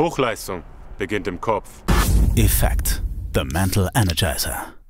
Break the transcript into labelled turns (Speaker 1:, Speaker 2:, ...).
Speaker 1: Hochleistung beginnt im Kopf.
Speaker 2: Effekt: The Mental Energizer.